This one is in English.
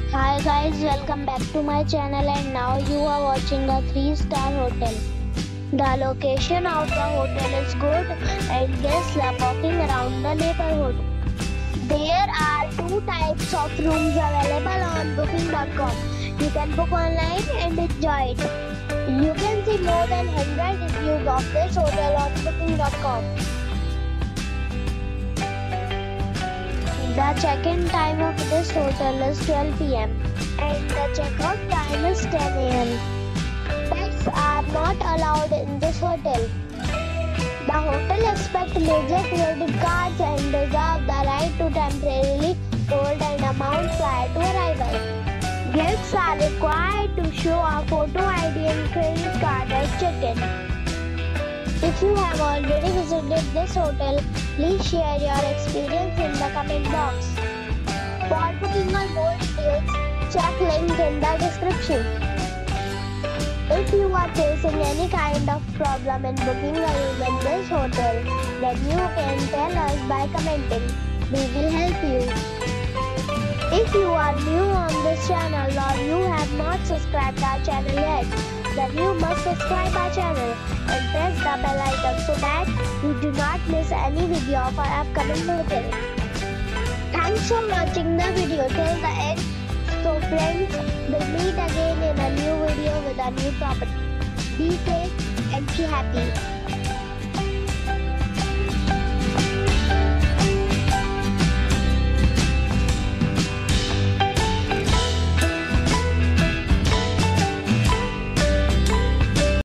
Hi guys, welcome back to my channel and now you are watching a 3-star hotel. The location of the hotel is good and guests love walking around the neighborhood. There are two types of rooms available on booking.com. You can book online and enjoy it. You can see more than 100 reviews of this hotel on booking.com. The check-in time of this hotel is 12 p.m. and the check-out time is 10 a.m. Pets are not allowed in this hotel. The hotel accepts major credit cards and reserves the right to temporarily hold an amount prior to arrival. Guests are required to show a photo ID and credit card at check-in. If you have already visited this hotel, please share your experience in the comment box. For booking or more details, check link in the description. If you are facing any kind of problem in booking a room in this hotel, then you can tell us by commenting. We will help you. If you are new on this channel or you have not subscribed our channel yet, then you must subscribe our channel and press the bell icon so that you do not miss any video of our upcoming hotel. Thanks for watching the video till the end. So friends, we'll meet again in a new video with a new property. Be safe and be happy.